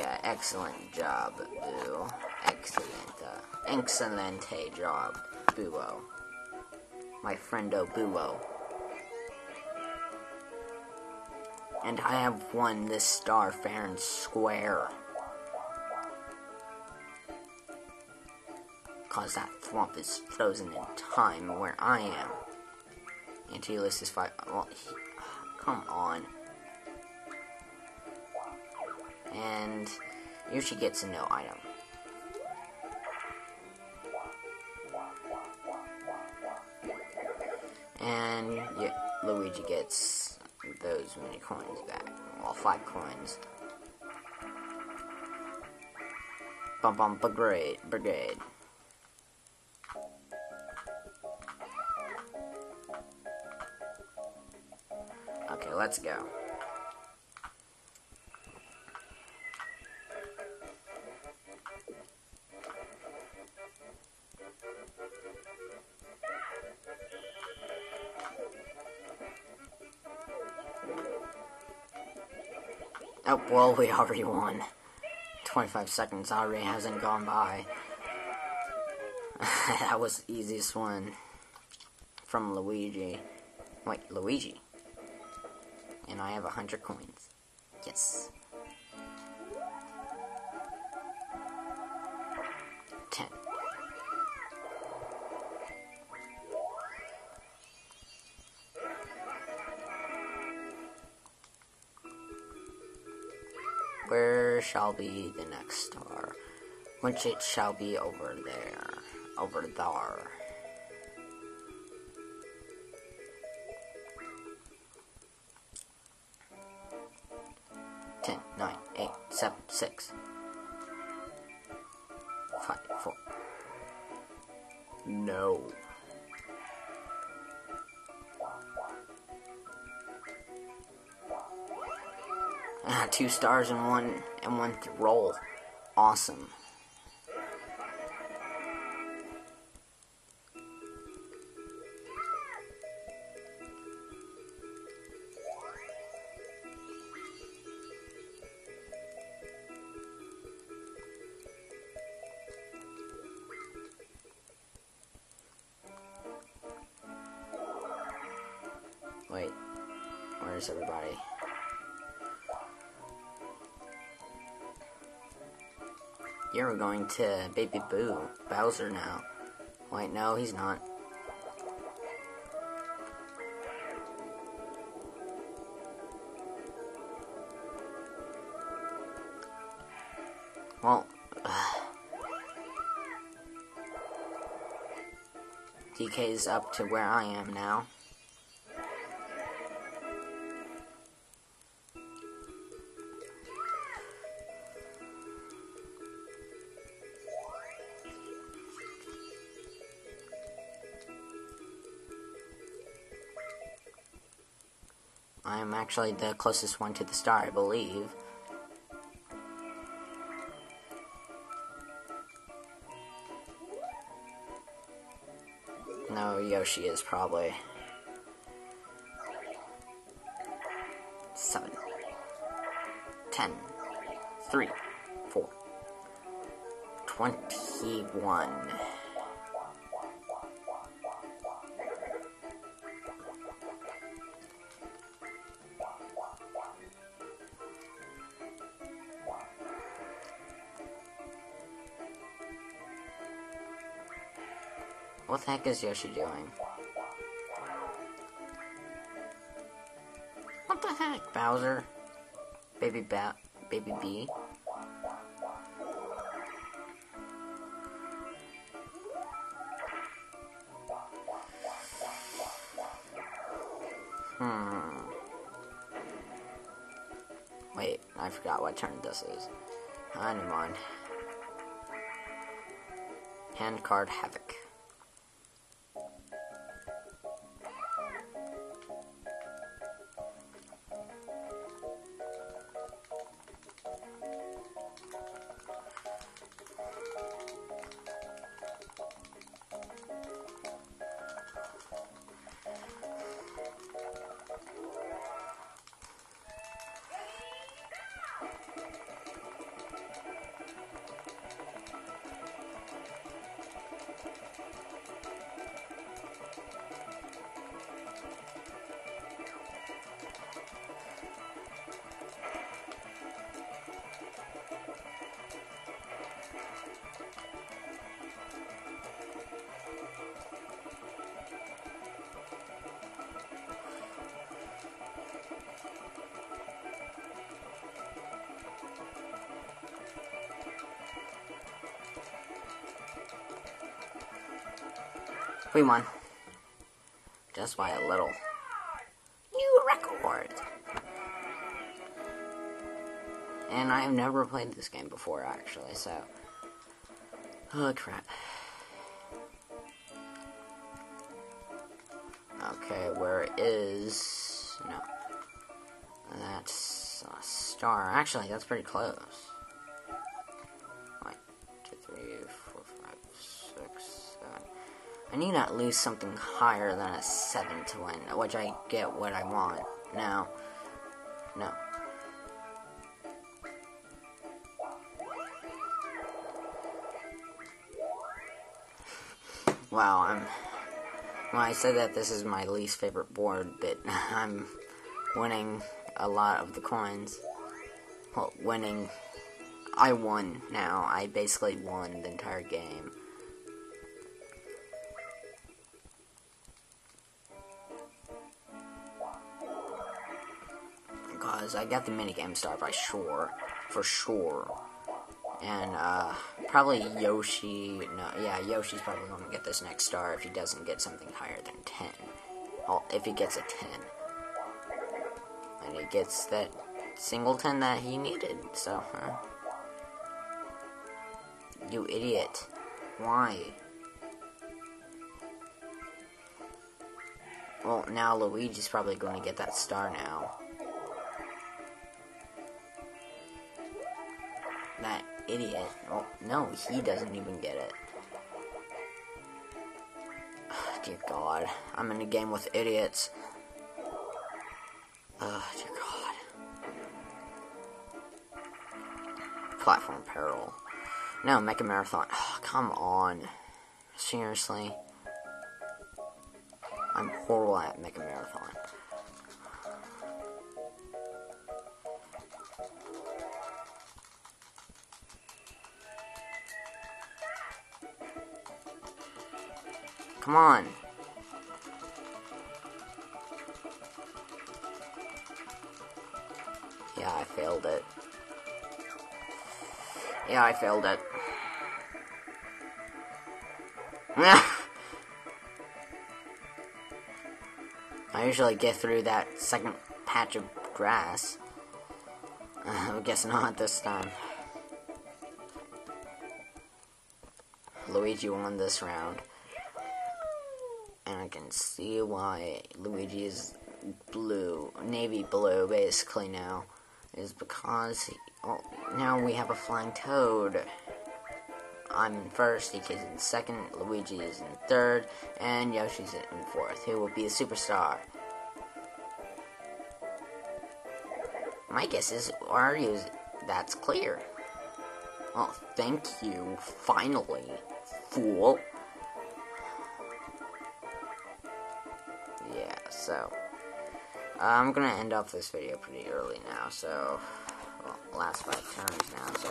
Yeah, excellent job, Boo. Excellente job, Boo-o. My friendo Boo-o. And I have won this star fair and square. Cause that swamp is frozen in time where I am. Anti-Ulysses 5. Well, come on. And Yoshi gets a no item. And yeah, Luigi gets those many coins back. Well, 5 coins. Bum brigade. Okay, let's go. Oh, well, we already won. 25 seconds already hasn't gone by. That was the easiest one. From Luigi. Wait, Luigi. And I have 100 coins. Yes. 10. Where shall be the next star? Which it shall be over there. Over there. 10, 9, 8, 7, 6, 5, 4. No. Ah, 2 stars and one roll. Awesome. Wait, where's everybody? You're going to Baby Bowser now. Wait, no, he's not. Well, DK's up to where I am now. I'm actually the closest one to the star, I believe. No, Yoshi is probably. 7, 10, 3, 4, 21. What the heck is Yoshi doing? What the heck, Bowser? Baby B? Wait, I forgot what turn this is. Never mind. Hand card Havoc. We won. Just by a little. New record! And I've never played this game before, actually, so... Oh, crap. Okay, where is... No. That's a star. Actually, that's pretty close. 1, 2, 3, 4, 5, 6, 7. I need to at least something higher than a 7 to win, which I get what I want. Now, no. Wow, when I said that this is my least favorite board, that I'm winning a lot of the coins. Well, I won now. I basically won the entire game. Because I got the minigame star for sure. And, probably Yoshi, Yoshi's probably going to get this next star if he doesn't get something higher than 10. Well, if he gets a 10. And he gets that singleton that he needed, so, You idiot. Why? Well, now Luigi's probably going to get that star now. That idiot. Oh, no, he doesn't even get it. Dear God. I'm in a game with idiots. Dear God. Platform peril. No, Mecha Marathon. Oh, come on. Seriously. I'm horrible at Mecha Marathon. Come on. Yeah, I failed it. Yeah, I failed it. I usually get through that second patch of grass. I guess not this time. Luigi won this round. And I can see why Luigi is blue, navy blue, basically now. Is because, now we have a flying toad. I'm in first, DK's in second, Luigi is in third, and Yoshi's in fourth. Who will be a superstar? My guess is Mario's. That's clear. Oh, thank you. Finally, fool. Yeah, so I'm gonna end off this video pretty early now, so, well, last 5 turns now, so